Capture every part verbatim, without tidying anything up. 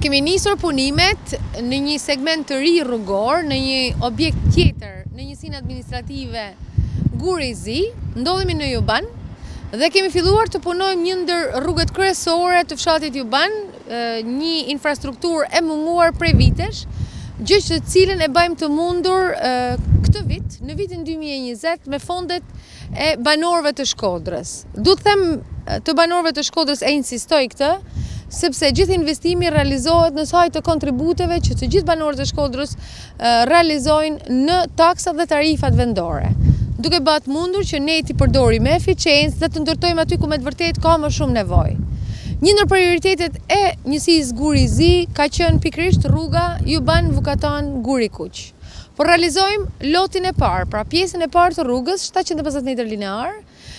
kemi nisur punimet në një segment të ri rrugor, në një objekt tjetër, në Njësinë Administrative Guri, ndodhemi në Juban dhe kemi filluar të punojmë një ndër rrugët kryesore të fshatit Juban, një infrastrukturë e munguar prej vitesh, gjë që cilën e bëjmë të mundur këtë vit, në vitin dy mijë e njëzet, me fondet e banorëve të Shkodrës. Du të them të banorëve të Shkodrës e insistoj këtë, sepse gjithë investimi realizohet në saj të kontributeve që të gjithë banorët e Shkodrës realizojnë në taksat dhe tarifat vendore. Duke bat mundur që ne t'i përdorim me eficiencë dhe të ndërtojmë aty ku me të vërtet ka më shumë nevojë. Një ndër prioritetet e Njësisë Guri ka qenë pikërisht rruga Vukatanë Guri kuq. Por realizojmë lotin e parë, pra pjesën e parë të rrugës, shtatëqind e pesëdhjetë metër linear,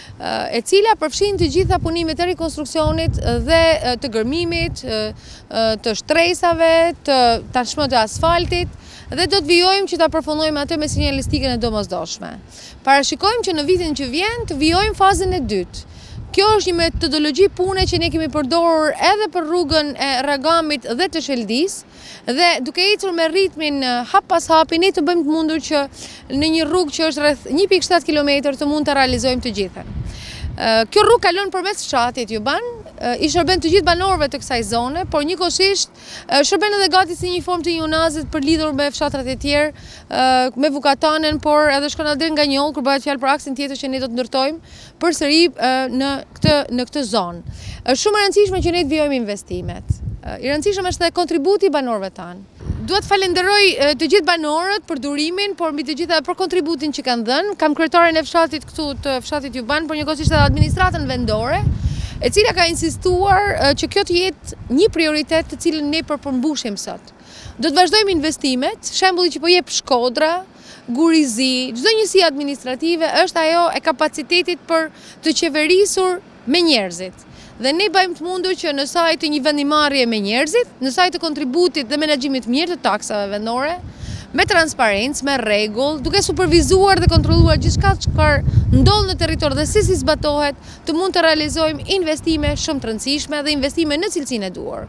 e cila përfshin të gjitha punimet e rikonstruksionit dhe të gërmimit, të shtresave, të tashmë të asfaltit, dhe do të vijojmë që ta përfundojmë atë me sinjalistikën e domosdoshme. Parashikojmë që në vitin që vjen të vijojmë fazën e dytë. Kjo është një metodologji pune që ne kemi përdorur edhe për rrugën e Ragamit dhe të Sheldis, dhe duke ecur me ritmin hap pas hapi, ne të bëjmë të mundur që në një rrugë që është rreth një pikë shtatë kilometër të mund të realizojmë të gjithën. Kjo rrugë kalon përmes fshatit Juban, i shërben të gjithë banorëve të kësaj zone, por njëkohësisht shërben edhe gati si një formë të ionazit për lidhur me fshatrat e tjerë, me Vukatanën, por edhe shkon deri nga Njollë, kur bëhet fjalë për aksin tjetër që ne do të ndërtojmë përsëri në këtë në këtë zonë. Është shumë e rëndësishme që ne të vijojmë investimet. I rëndësishëm është edhe kontributi i banorëve tanë. Duhet falenderoj të gjithë banorët për durimin, por mbi të gjitha për kontributin që kanë dhënë. Kam kryetaren e fshatit këtu të fshatit Juban, por njëkohësisht edhe administratën vendore, e cila ka insistuar që kjo të jetë një prioritet të cilën ne përpërmbushim sot. Do të vazhdojmë investimet, shembulli që po jep Shkodra, Guri, çdo njësi administrative është ajo e kapacitetit për të qeverisur me njerëzit. Dhe ne bëjmë të mundur që në saj të një vendimarrje me njerëzit, në saj të kontributit dhe menaxhimit mirë të taksave vendore, me transparencë, me rregull, duke supervizuar dhe kontrolluar gjithçka që ndodh në territor dhe si si zbatohet, të mund të realizojmë investime shumë të rëndësishme dhe investime në cilësinë e duhur.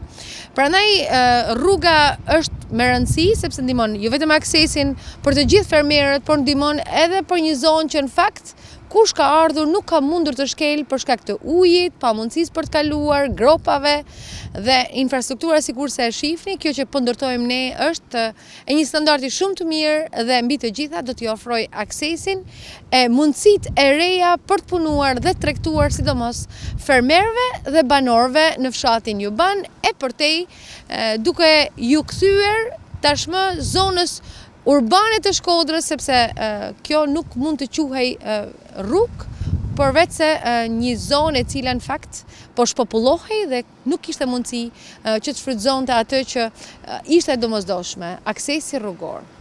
Prandaj rruga është me rëndësi sepse ndihmon jo vetëm aksesin për të gjithë fermerët, por ndihmon edhe për një zonë që në fakt kush ka ardhur nuk ka mundur të shkel për shkak të ujit, pamundësisë për të kaluar, gropave dhe infrastruktura sikurse e shihni, kjo që po ndërtojmë ne është e një standardi shumë të mirë dhe mbi të gjitha do t'i ofroj aksesin e mundësitë e reja për të punuar dhe tregtuar sidomos fermerëve dhe banorëve në fshatin Juban e përtej duke ju kthyer tashmë zonës urbane të Shkodrës, sepse uh, kjo nuk mund të quhej uh, rrugë, por vetë se uh, një zonë e cila në fakt po shpopullohej dhe nuk kishte mundësi uh, që të shfrytëzonte atë që uh, ishte domosdoshme, aksesi rrugor.